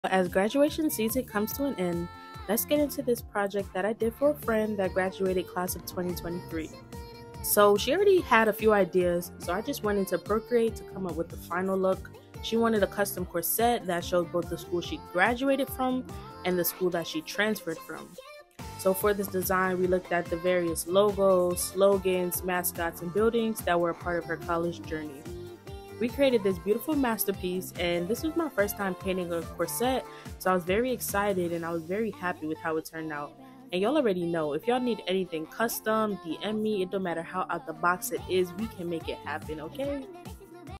As graduation season comes to an end, let's get into this project that I did for a friend that graduated class of 2023. So she already had a few ideas, so I just went into Procreate to come up with the final look. She wanted a custom corset that showed both the school she graduated from and the school that she transferred from. So for this design, we looked at the various logos, slogans, mascots, and buildings that were a part of her college journey. We created this beautiful masterpiece, and this was my first time painting a corset, so I was very excited and I was very happy with how it turned out. And y'all already know, if y'all need anything custom, DM me. It don't matter how out the box it is, we can make it happen, okay?